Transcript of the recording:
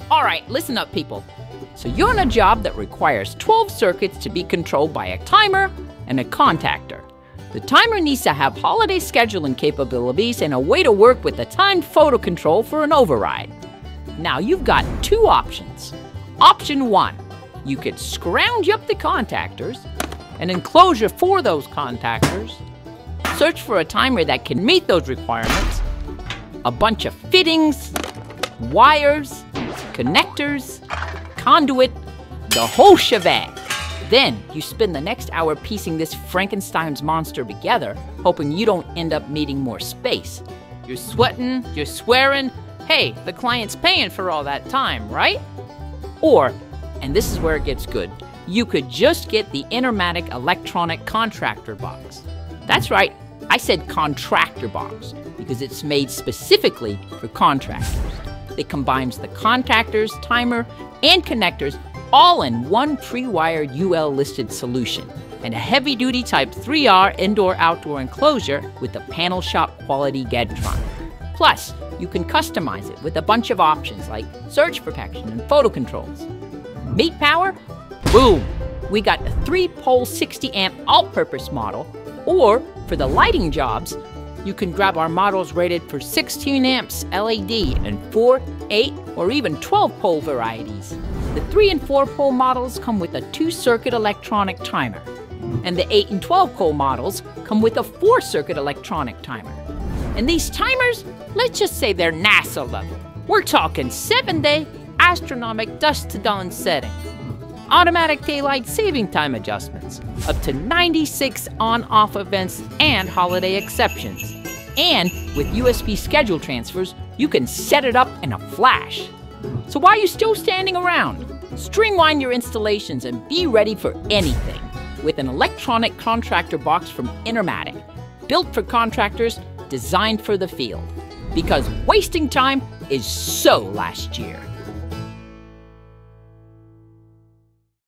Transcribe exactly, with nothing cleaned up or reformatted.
All right, listen up, people. So you're on a job that requires twelve circuits to be controlled by a timer and a contactor. The timer needs to have holiday scheduling capabilities and a way to work with the timed photo control for an override. Now you've got two options. Option one, you could scrounge up the contactors, an enclosure for those contactors, search for a timer that can meet those requirements, a bunch of fittings, wires, connectors, conduit, the whole shebang. Then you spend the next hour piecing this Frankenstein's monster together, hoping you don't end up needing more space. You're sweating, you're swearing, hey, the client's paying for all that time, right? Or, and this is where it gets good, you could just get the Intermatic electronic contractor box. That's right, I said Contractor Box because it's made specifically for contractors. It combines the contactors, timer, and connectors all in one pre-wired U L-listed solution and a heavy-duty Type three R indoor-outdoor enclosure with a panel shop quality Deadfront. Plus, you can customize it with a bunch of options like surge protection and photo controls. Meat power? Boom! We got a three-pole sixty amp all-purpose model, or for the lighting jobs, you can grab our models rated for sixteen amps L E D and four, eight, or even twelve pole varieties. The three and four pole models come with a two circuit electronic timer, and the eight and twelve pole models come with a four circuit electronic timer. And these timers, let's just say they're NASA level. We're talking seven day Astronomic dusk to dawn settings, automatic daylight saving time adjustments, up to ninety-six on-off events and holiday exceptions. And with U S B schedule transfers, you can set it up in a flash. So why are you still standing around? Streamline your installations and be ready for anything with an electronic contractor box from Intermatic, built for contractors, designed for the field. Because wasting time is so last year.